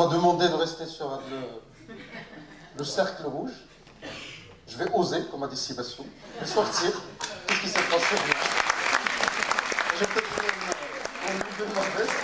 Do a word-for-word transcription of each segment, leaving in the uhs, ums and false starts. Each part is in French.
demandé de rester sur le, le cercle rouge. Je vais oser, comme a dit Sébastien, sortir. Qu'est-ce qui s'est passé? J'ai peut-être fait un bout de ma veste.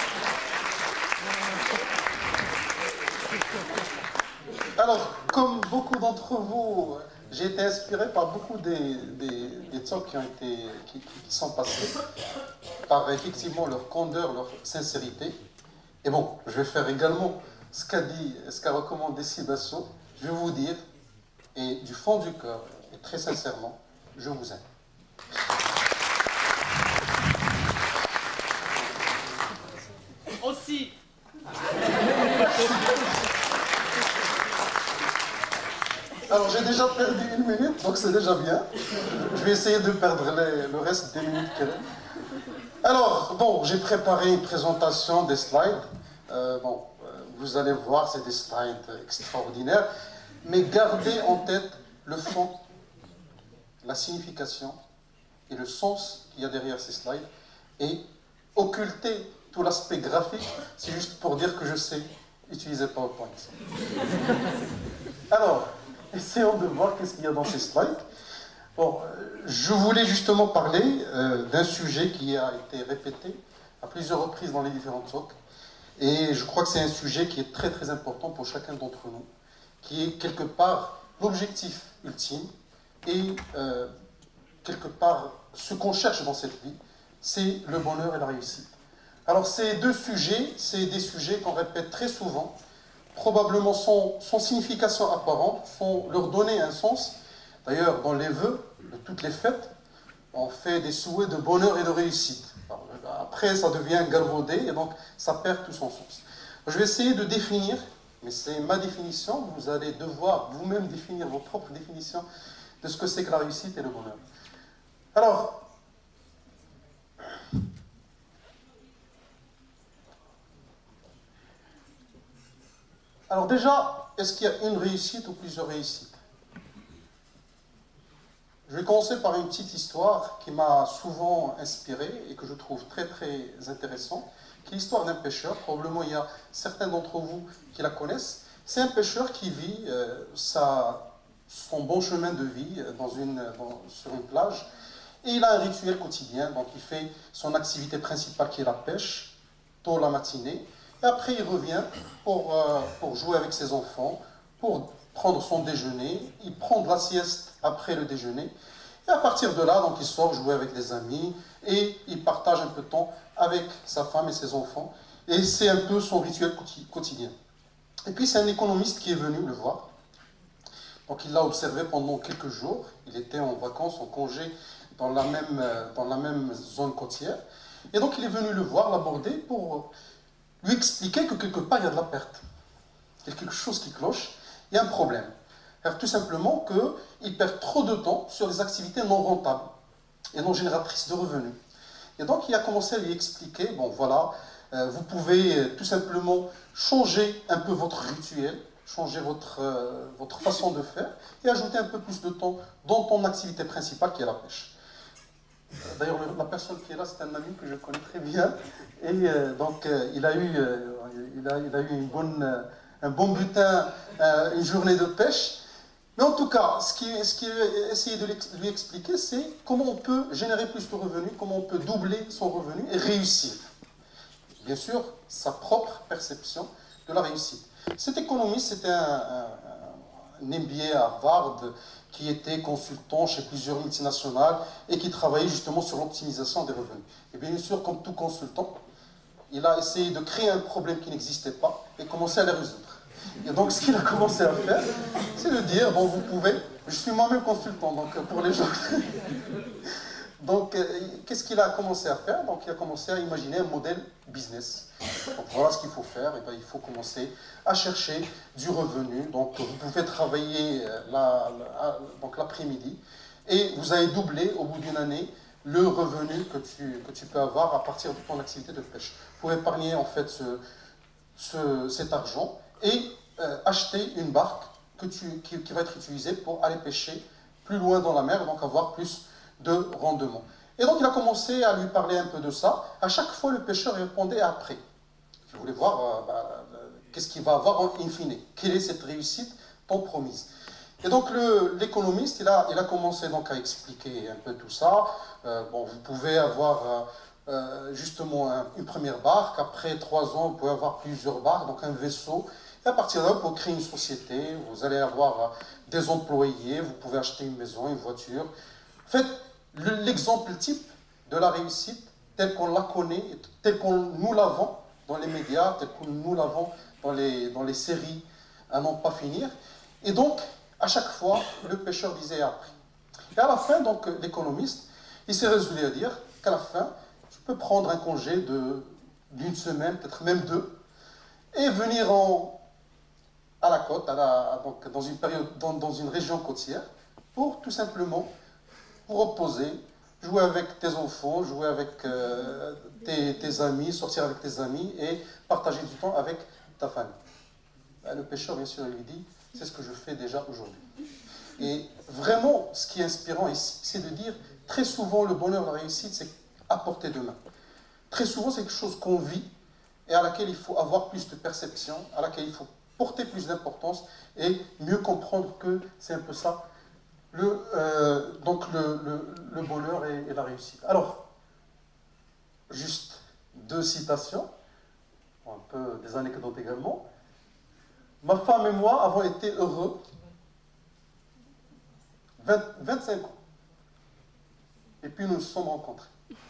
Alors, comme beaucoup d'entre vous, j'ai été inspiré par beaucoup des, des, des talks qui, ont été, qui, qui sont passés, par effectivement leur candeur, leur sincérité. Et bon, je vais faire également ce qu'a dit, ce qu'a recommandé Sébastien. Je vais vous dire, et du fond du cœur, et très sincèrement, je vous aime. Aussi. Alors j'ai déjà perdu une minute, donc c'est déjà bien. Je vais essayer de perdre les, le reste des minutes qu'elle a. Alors, bon, j'ai préparé une présentation des slides. Euh, bon, euh, vous allez voir, c'est des slides extraordinaires. Mais gardez en tête le fond, la signification et le sens qu'il y a derrière ces slides. Et occulter tout l'aspect graphique, c'est juste pour dire que je sais utiliser PowerPoint. Alors, essayons de voir qu'est-ce qu'il y a dans ces slides. Bon, je voulais justement parler euh, d'un sujet qui a été répété à plusieurs reprises dans les différentes talks. Et je crois que c'est un sujet qui est très très important pour chacun d'entre nous, qui est quelque part l'objectif ultime et euh, quelque part ce qu'on cherche dans cette vie, c'est le bonheur et la réussite. Alors ces deux sujets, c'est des sujets qu'on répète très souvent, probablement sans, sans signification apparente, sans leur donner un sens. D'ailleurs, dans les vœux de toutes les fêtes, on fait des souhaits de bonheur et de réussite. Alors, après, ça devient galvaudé et donc ça perd tout son sens. Je vais essayer de définir, mais c'est ma définition, vous allez devoir vous-même définir vos propres définitions de ce que c'est que la réussite et le bonheur. Alors, alors déjà, est-ce qu'il y a une réussite ou plusieurs réussites? Je vais commencer par une petite histoire qui m'a souvent inspiré et que je trouve très très intéressante, qui est l'histoire d'un pêcheur. Probablement il y a certains d'entre vous qui la connaissent. C'est un pêcheur qui vit euh, sa, son bon chemin de vie dans une, dans, sur une plage et il a un rituel quotidien. Donc il fait son activité principale qui est la pêche, tôt la matinée, et après il revient pour, euh, pour jouer avec ses enfants, pour prendre son déjeuner, il prend de la sieste après le déjeuner, et à partir de là, donc, il sort jouer avec des amis, et il partage un peu de temps avec sa femme et ses enfants, et c'est un peu son rituel quotidien. Et puis c'est un économiste qui est venu le voir, donc il l'a observé pendant quelques jours, il était en vacances, en congé, dans la même, dans la même zone côtière, et donc il est venu le voir, l'aborder, pour lui expliquer que quelque part il y a de la perte, il y a quelque chose qui cloche, il y a un problème. Alors, tout simplement qu'il perd trop de temps sur des activités non rentables et non génératrices de revenus. Et donc, il a commencé à lui expliquer, bon voilà, euh, vous pouvez euh, tout simplement changer un peu votre rituel, changer votre, euh, votre façon de faire et ajouter un peu plus de temps dans ton activité principale qui est la pêche. D'ailleurs, la personne qui est là, c'est un ami que je connais très bien. Et euh, donc, euh, il, a eu, euh, il, a, il a eu une bonne... Euh, un bon butin, euh, une journée de pêche. Mais en tout cas, ce qu'il ce qui est essayé de lui expliquer, c'est comment on peut générer plus de revenus, comment on peut doubler son revenu et réussir. Bien sûr, sa propre perception de la réussite. Cet économiste, c'était un, un, un M B A à Harvard qui était consultant chez plusieurs multinationales et qui travaillait justement sur l'optimisation des revenus. Et bien sûr, comme tout consultant, il a essayé de créer un problème qui n'existait pas et commencer à le résoudre. Et donc, ce qu'il a commencé à faire, c'est de dire, bon, vous pouvez, je suis moi-même consultant, donc pour les gens. Donc, euh, qu'est-ce qu'il a commencé à faire? Donc, il a commencé à imaginer un modèle business. Donc, voilà ce qu'il faut faire. Et bien, il faut commencer à chercher du revenu. Donc, vous pouvez travailler l'après-midi et vous allez doubler au bout d'une année le revenu que tu, que tu peux avoir à partir de ton activité de pêche. Vous pouvez épargner en fait ce, ce, cet argent et euh, acheter une barque que tu, qui, qui va être utilisée pour aller pêcher plus loin dans la mer et donc avoir plus de rendement. Et donc il a commencé à lui parler un peu de ça. À chaque fois, le pêcheur répondait après. Je voulais voir euh, bah, qu'est-ce qu'il va avoir en in fine? Quelle est cette réussite tant promise? Et donc l'économiste, il a, il a commencé donc à expliquer un peu tout ça. Euh, bon, vous pouvez avoir euh, euh, justement un, une première barque, après trois ans, vous pouvez avoir plusieurs barques, donc un vaisseau. Et à partir de là, pour créer une société, vous allez avoir euh, des employés, vous pouvez acheter une maison, une voiture. En fait, l'exemple type de la réussite, tel qu'on la connaît, tel qu'on nous l'avons dans les médias, tel que nous l'avons dans les, dans les séries à n'en pas finir. Et donc, à chaque fois, le pêcheur disait après. Et à la fin, donc, l'économiste, il s'est résolu à dire qu'à la fin, je peux prendre un congé d'une semaine, peut-être même deux, et venir en, à la côte, à la, donc, dans, une période, dans, dans une région côtière, pour tout simplement vous reposer, jouer avec tes enfants, jouer avec euh, tes, tes amis, sortir avec tes amis et partager du temps avec ta famille. Ben, le pêcheur, bien sûr, il lui dit, c'est ce que je fais déjà aujourd'hui. Et vraiment, ce qui est inspirant ici, c'est de dire, très souvent, le bonheur, la réussite, c'est à portée de main. Très souvent, c'est quelque chose qu'on vit et à laquelle il faut avoir plus de perception, à laquelle il faut porter plus d'importance et mieux comprendre que c'est un peu ça, le, euh, donc le, le, le bonheur et, et la réussite. Alors, juste deux citations, un peu des anecdotes également. Ma femme et moi avons été heureux vingt, vingt-cinq ans. Et puis nous nous sommes rencontrés.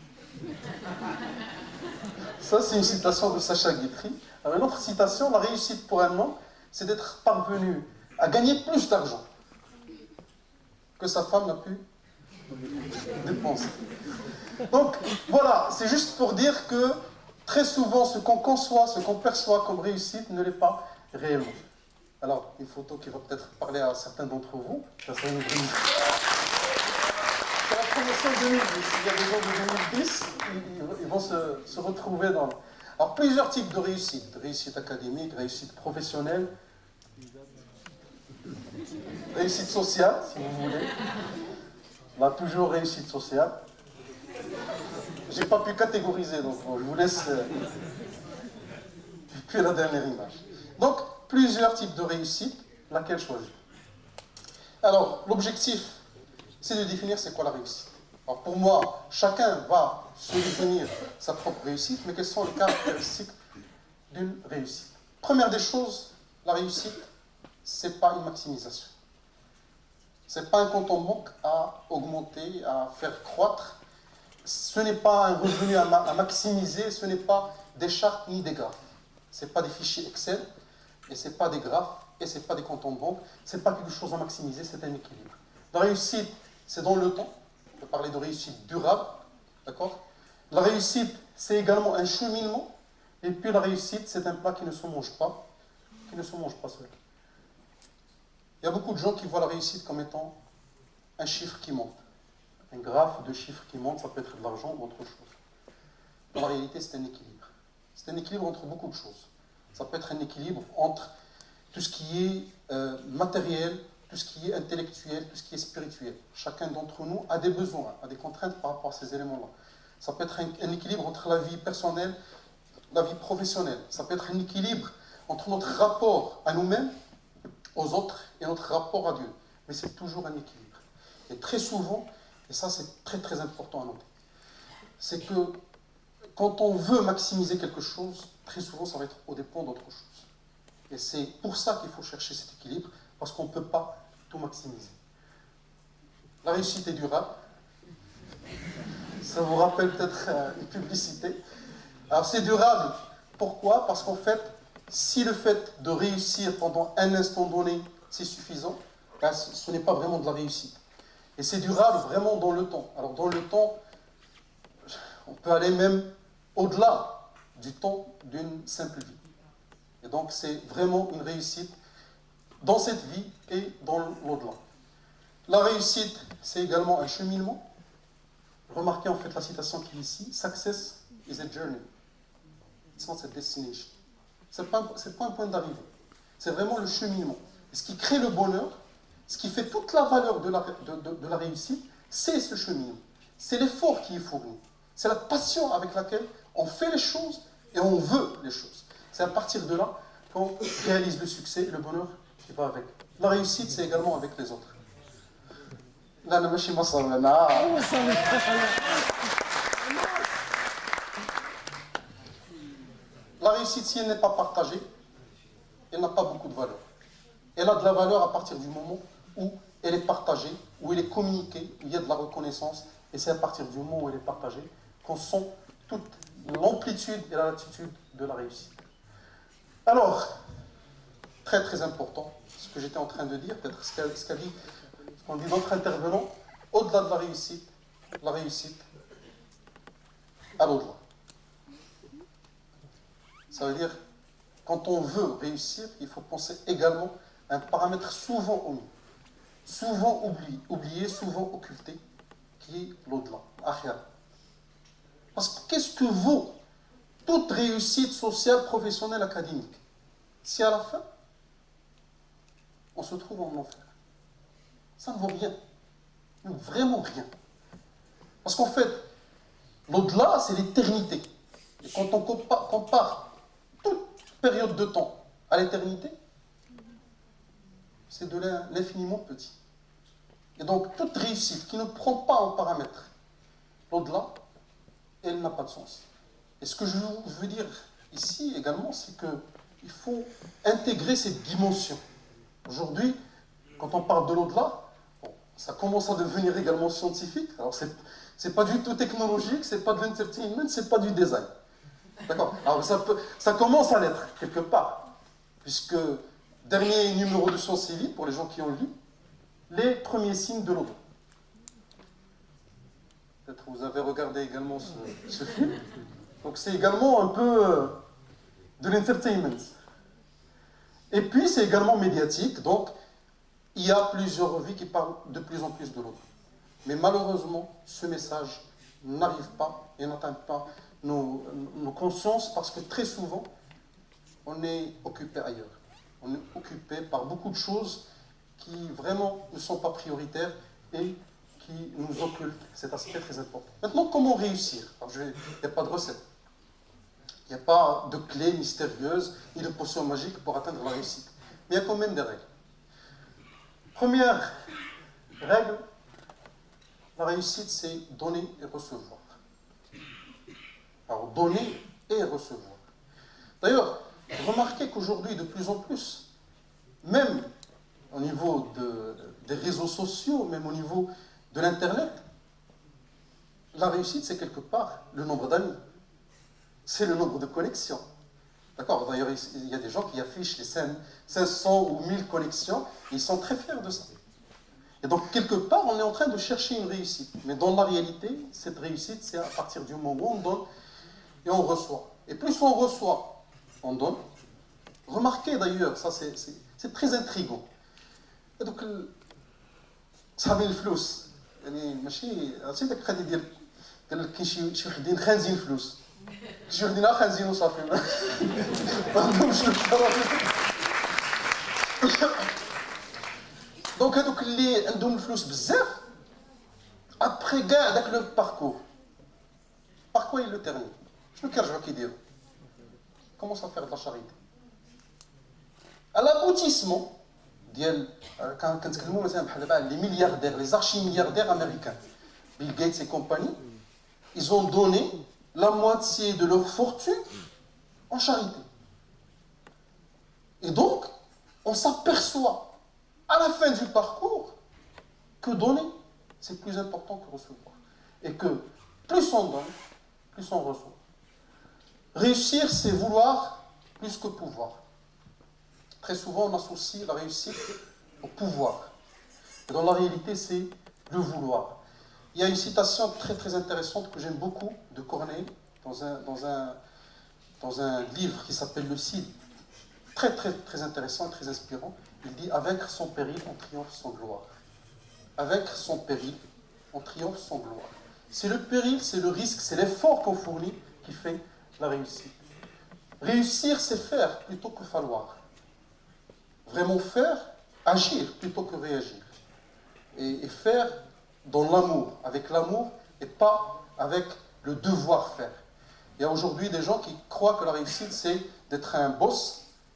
Ça, c'est une citation de Sacha Guitry. Alors, une autre citation, la réussite pour un homme, c'est d'être parvenu à gagner plus d'argent que sa femme n'a pu dépenser. Donc, voilà, c'est juste pour dire que très souvent, ce qu'on conçoit, ce qu'on perçoit comme réussite ne l'est pas réellement. Alors, une photo qui va peut-être parler à certains d'entre vous. Ça serait une... C'est la promotion deux mille dix. Il y a des gens de deux mille dix, ils, ils vont se, se retrouver dans... Alors, plusieurs types de réussite. Réussite académique, réussite professionnelle, réussite sociale, si vous voulez. On a toujours réussite sociale. Je n'ai pas pu catégoriser, donc bon, je vous laisse... Euh... Puis la dernière image. Donc, plusieurs types de réussite, laquelle choisir? Alors, l'objectif, c'est de définir c'est quoi la réussite. Alors, pour moi, chacun va se définir sa propre réussite, mais quelles sont les caractéristiques d'une réussite? Première des choses, la réussite, ce n'est pas une maximisation. Ce n'est pas un compte en banque à augmenter, à faire croître. Ce n'est pas un revenu à, ma à maximiser, ce n'est pas des chartes ni des graphes. Ce n'est pas des fichiers Excel, et ce n'est pas des graphes, et ce n'est pas des comptes en banque. Ce n'est pas quelque chose à maximiser, c'est un équilibre. La réussite, c'est dans le temps. On peut parler de réussite durable, d'accord? La réussite, c'est également un cheminement. Et puis la réussite, c'est un plat qui ne se mange pas, qui ne se mange pas seul. Il y a beaucoup de gens qui voient la réussite comme étant un chiffre qui monte. Un graphe de chiffres qui monte, ça peut être de l'argent ou autre chose. Dans la réalité, c'est un équilibre. C'est un équilibre entre beaucoup de choses. Ça peut être un équilibre entre tout ce qui est euh, matériel, tout ce qui est intellectuel, tout ce qui est spirituel. Chacun d'entre nous a des besoins, a des contraintes par rapport à ces éléments-là. Ça peut être un, un équilibre entre la vie personnelle, la vie professionnelle. Ça peut être un équilibre entre notre rapport à nous-mêmes, aux autres, et notre rapport à Dieu. Mais c'est toujours un équilibre. Et très souvent, et ça c'est très très important à noter, c'est que quand on veut maximiser quelque chose, très souvent ça va être au dépend d'autre chose. Et c'est pour ça qu'il faut chercher cet équilibre, parce qu'on ne peut pas tout maximiser. La réussite est durable. Ça vous rappelle peut-être une publicité. Alors c'est durable, pourquoi? Parce qu'en fait, si le fait de réussir pendant un instant donné, c'est suffisant, ben ce n'est pas vraiment de la réussite. Et c'est durable vraiment dans le temps. Alors dans le temps, on peut aller même au-delà du temps d'une simple vie. Et donc c'est vraiment une réussite dans cette vie et dans l'au-delà. La réussite, c'est également un cheminement. Remarquez en fait la citation qui est ici. Success is a journey. It's not a destination. Ce n'est pas, pas un point d'arrivée. C'est vraiment le cheminement. Et ce qui crée le bonheur, ce qui fait toute la valeur de la, de, de, de la réussite, c'est ce cheminement. C'est l'effort qui est fourni. C'est la passion avec laquelle on fait les choses et on veut les choses. C'est à partir de là qu'on réalise le succès et le bonheur qui va avec. La réussite, c'est également avec les autres. Là, ne me suis pas sauvé, non. La réussite, si elle n'est pas partagée, elle n'a pas beaucoup de valeur. Elle a de la valeur à partir du moment où elle est partagée, où elle est communiquée, où il y a de la reconnaissance, et c'est à partir du moment où elle est partagée qu'on sent toute l'amplitude et la latitude de la réussite. Alors, très très important, ce que j'étais en train de dire, peut-être ce qu'a ce qu'a dit, ce qu'ont dit d'autres intervenants, au-delà de la réussite, la réussite à l'au-delà. Ça veut dire, quand on veut réussir, il faut penser également à un paramètre souvent omis, souvent oublié, oublié souvent occulté, qui est l'au-delà, akhira. Parce que qu'est-ce que vaut toute réussite sociale, professionnelle, académique, si à la fin, on se trouve en enfer? Ça ne vaut rien. Vraiment rien. Parce qu'en fait, l'au-delà, c'est l'éternité. Et quand on compare, compare toute période de temps à l'éternité, c'est de l'infiniment petit. Et donc, toute réussite qui ne prend pas en paramètre l'au-delà, elle n'a pas de sens. Et ce que je veux dire ici également, c'est qu'il faut intégrer cette dimension. Aujourd'hui, quand on parle de l'au-delà, bon, ça commence à devenir également scientifique. Alors, c'est c'est pas du tout technologique, c'est pas de l'entertainment, c'est pas du design. D'accord? Alors, ça, peut, ça commence à l'être, quelque part. Puisque, dernier numéro de Sciences et Vie, pour les gens qui ont lu, les premiers signes de l'au-delà. Peut-être vous avez regardé également ce, ce film. Donc, c'est également un peu euh, de l'entertainment. Et puis, c'est également médiatique. Donc, il y a plusieurs revues qui parlent de plus en plus de l'autre. Mais malheureusement, ce message n'arrive pas et n'atteint pas nos, nos consciences parce que très souvent, on est occupé ailleurs. On est occupé par beaucoup de choses qui vraiment ne sont pas prioritaires et qui nous occultent cet aspect très important. Maintenant, comment réussir? Alors, il n'y a pas de recette. Il n'y a pas de clé mystérieuse ni de potion magique pour atteindre la réussite. Mais il y a quand même des règles. Première règle, la réussite, c'est donner et recevoir. Alors, donner et recevoir. D'ailleurs, remarquez qu'aujourd'hui, de plus en plus, même au niveau de, des réseaux sociaux, même au niveau de l'Internet, la réussite, c'est quelque part le nombre d'amis. C'est le nombre de connexions. D'accord? D'ailleurs, il y a des gens qui affichent les cinq cents ou mille connexions, et ils sont très fiers de ça. Et donc, quelque part, on est en train de chercher une réussite. Mais dans la réalité, cette réussite, c'est à partir du moment où on donne et on reçoit. Et plus on reçoit, on donne. Remarquez d'ailleurs, ça c'est très intriguant. Et donc, صحابي الفلوس يعني ماشي عرفتي داك القضيه ديال قال لك كاين شي شي وحدين خانزين فلوس شي وحدين خانزين وصافي ما عندهمش دونك هذوك اللي عندهم الفلوس بزاف ابخي كاع داك لو باركور par quoi ils le terminent شنو كيرجعوا كيديروا commencent à faire de la charité à l'aboutissement ديال كنتكلموا مثلا بحال دابا les milliardaires les archi-milliardaires américains Bill Gates et compagnie ils ont donné la moitié de leur fortune en charité et donc on s'aperçoit à la fin du parcours que donner c'est plus important que recevoir et que plus on donne plus on reçoit. Réussir c'est vouloir plus que pouvoir. Très souvent, on associe la réussite au pouvoir. Et dans la réalité, c'est le vouloir. Il y a une citation très très intéressante que j'aime beaucoup de Corneille dans un, dans un, dans un livre qui s'appelle Le Cid. Très très très intéressant, très inspirant. Il dit « Avec son péril, on triomphe sans gloire. » Avec son péril, on triomphe sans gloire. C'est le péril, c'est le risque, c'est l'effort qu'on fournit qui fait la réussite. Réussir, c'est faire plutôt que falloir. Vraiment faire, agir plutôt que réagir. Et, et faire dans l'amour, avec l'amour et pas avec le devoir faire. Il y a aujourd'hui des gens qui croient que la réussite c'est d'être un boss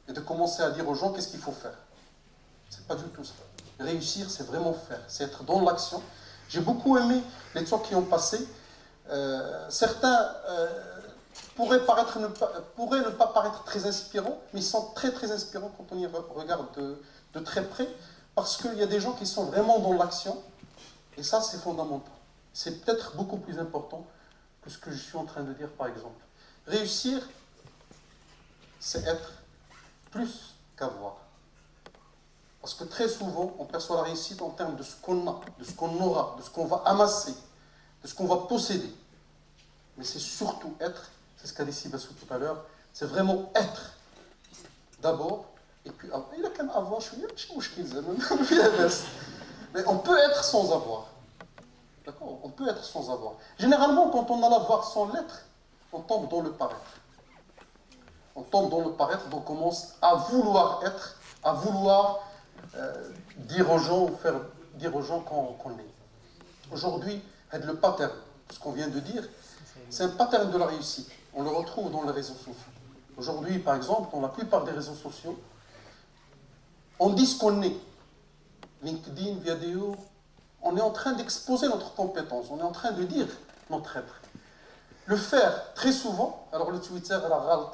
et de commencer à dire aux gens qu'est-ce qu'il faut faire. C'est pas du tout ça. Réussir, c'est vraiment faire, c'est être dans l'action. J'ai beaucoup aimé les talks qui ont passé. Euh, certains euh, pourraient, paraître ne pas, pourraient ne pas paraître très inspirants, mais ils sont très très inspirants quand on y regarde de, de très près, parce qu'il y a des gens qui sont vraiment dans l'action, et ça c'est fondamental. C'est peut-être beaucoup plus important que ce que je suis en train de dire par exemple. Réussir, c'est être plus qu'avoir. Parce que très souvent, on perçoit la réussite en termes de ce qu'on a, de ce qu'on aura, de ce qu'on va amasser, de ce qu'on va posséder. Mais c'est surtout être, c'est ce qu'a dit Sibassou tout à l'heure, c'est vraiment être d'abord, et puis avoir. Il a qu'à avoir, je suis mais on peut être sans avoir. D'accord? On peut être sans avoir. Généralement, quand on a l'avoir sans l'être, on tombe dans le paraître. On tombe dans le paraître, donc on commence à vouloir être, à vouloir euh, dire aux gens, ou faire dire aux gens qu'on qu'on est. Aujourd'hui, le pattern, ce qu'on vient de dire, c'est un pattern de la réussite. On le retrouve dans les réseaux sociaux. Aujourd'hui, par exemple, dans la plupart des réseaux sociaux, on dit ce qu'on est. LinkedIn, Viadeo, on est en train d'exposer notre compétence, on est en train de dire notre être. Le faire très souvent, alors le Twitter, elle a râle,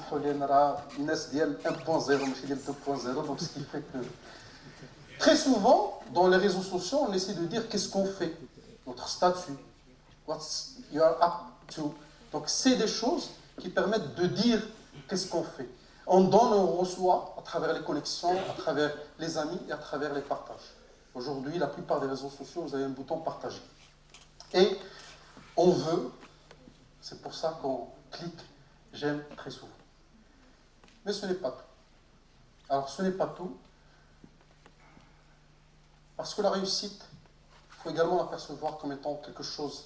un point zéro, deux point zéro, donc ce qui fait que très souvent, dans les réseaux sociaux, on essaie de dire qu'est-ce qu'on fait, notre statut, what you are up to. Donc c'est des choses qui permettent de dire qu'est-ce qu'on fait. On donne, on reçoit à travers les connexions, à travers les amis et à travers les partages. Aujourd'hui, la plupart des réseaux sociaux, vous avez un bouton partager. Et on veut, c'est pour ça qu'on clique j'aime très souvent. Mais ce n'est pas tout. Alors ce n'est pas tout, parce que la réussite, il faut également la percevoir comme étant quelque chose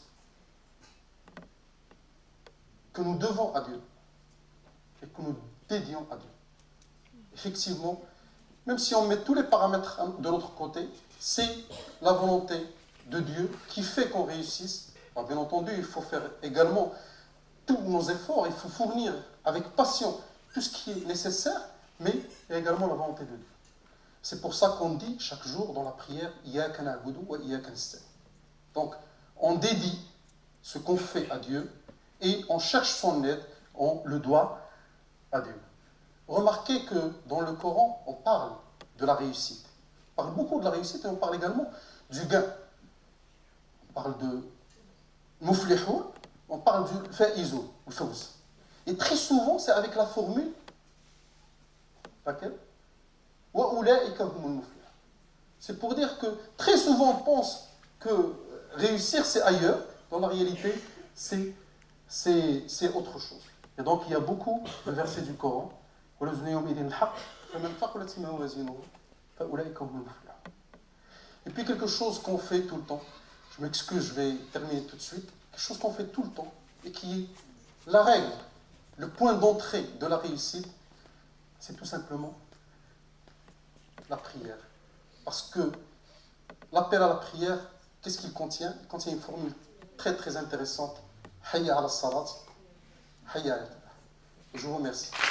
que nous devons à Dieu et que nous dédions à Dieu. Effectivement, même si on met tous les paramètres de l'autre côté, c'est la volonté de Dieu qui fait qu'on réussisse. Alors, bien entendu, il faut faire également tous nos efforts, il faut fournir avec passion tout ce qui est nécessaire, mais il y a également la volonté de Dieu. C'est pour ça qu'on dit chaque jour dans la prière Iyyaka na'budu wa iyyaka nasta'in. Donc, on dédie ce qu'on fait à Dieu et on cherche son aide, on le doit à Dieu. Remarquez que dans le Coran, on parle de la réussite. On parle beaucoup de la réussite et on parle également du gain. On parle de muflihun, on parle du fa'izu, ou fawz. Et très souvent, c'est avec la formule laquelle wa ulaika humul muflihun. C'est pour dire que très souvent on pense que réussir c'est ailleurs, dans la réalité c'est c'est autre chose. Et donc il y a beaucoup de versets du Coran. Et puis quelque chose qu'on fait tout le temps, je m'excuse, je vais terminer tout de suite, quelque chose qu'on fait tout le temps et qui est la règle, le point d'entrée de la réussite, c'est tout simplement la prière. Parce que l'appel à la prière, qu'est-ce qu'il contient? Il contient une formule très très intéressante. Hayya ala salat, hayya ala falah. Je vous remercie.